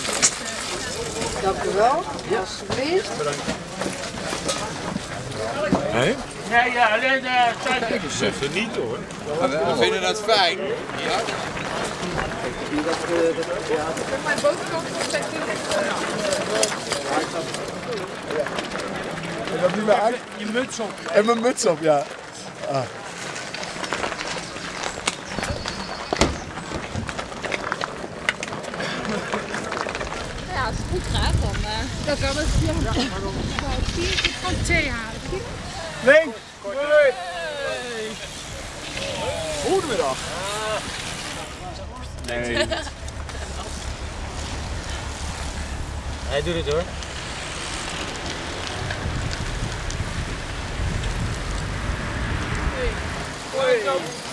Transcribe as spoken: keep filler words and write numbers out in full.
Dank u wel. Alsjeblieft. Nee? Nee, ja, alleen de uh, Zeg het niet hoor. We vinden dat fijn. Ja? Mijn boterkant komt En dat niet meer uit? je muts op. En mijn muts op, ja. Ah. Ja, als het goed gaat, dan, uh, dan kan het. Ja. Vier keer gewoon thee halen. Link! Goedemiddag. Nee. Hij doet het hoor. Hoi. Hoi.